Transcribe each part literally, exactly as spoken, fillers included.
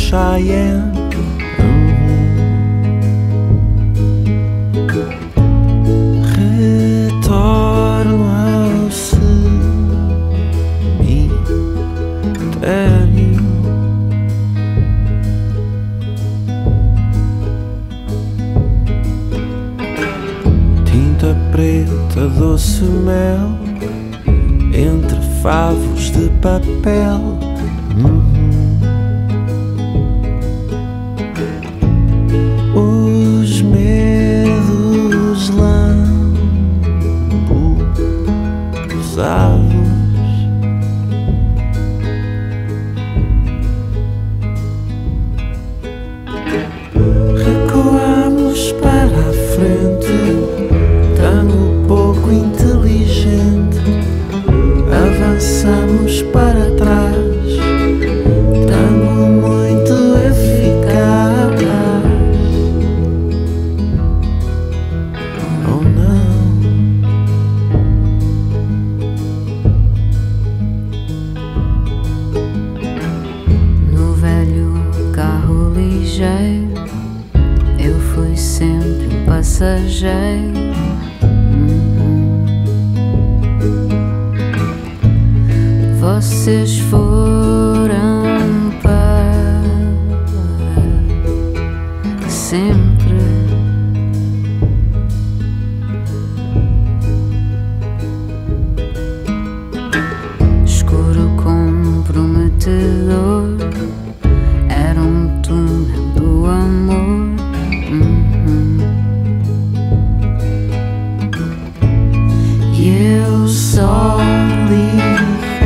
Cheyenne. Retorno ao cemitério. Tinta preta, doce mel, entre favos de papel. Uhum. Os medos lambuzados. Recuamos para a frente, tango pouco inteligente. Avançamos para trás, tango muito eficaz. Ou não? No velho carro ligeiro, eu fui sempre um passageiro. Vocês foram para sempre. Escuro comprometedor, era um túnel do amor. Uhum. E eu só li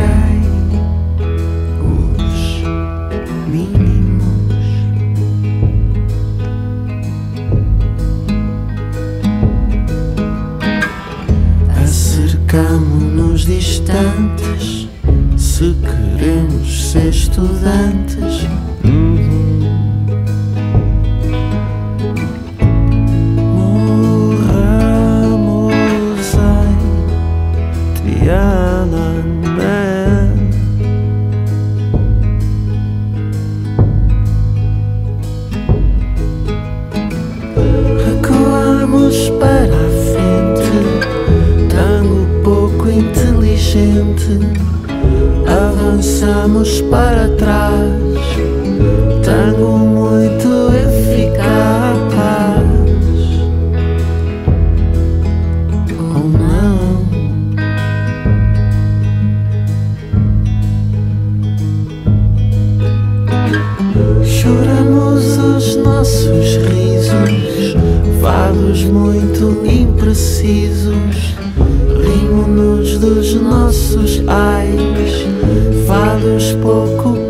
Acercamo-nos distantes, se queremos ser estudantes. Uhum. Morramos em Tiananmen. Recuamos para a frente, tango pouco inteligente. Avançamos para trás, tango muito eficaz. Ou não? Choramos os nossos risos, fados muito imprecisos. Rimo-nos dos nossos ais, fados pouco